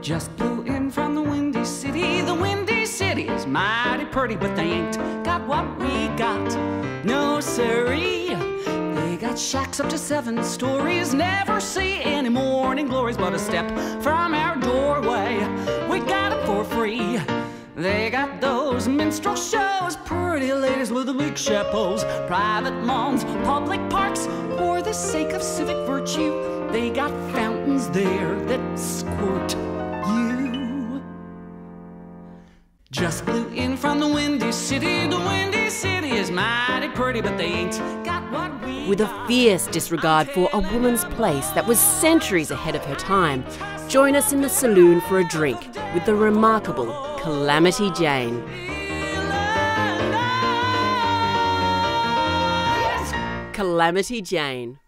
Just blew in from the Windy City. The Windy City is mighty pretty, but they ain't got what we got. No siree. They got shacks up to 7 stories. Never see any morning glories, but a step from our doorway we got them for free. They got those minstrel shows, pretty ladies with the big chapeaux, private lawns, public parks, for the sake of civic virtue. They got fountains there that squirt you. Just blew in from the Windy City. The Windy City is mighty pretty, but they ain't got what we With a fierce disregard for a woman's place that was centuries ahead of her time, join us in the saloon for a drink with the remarkable Calamity Jane. Calamity Jane.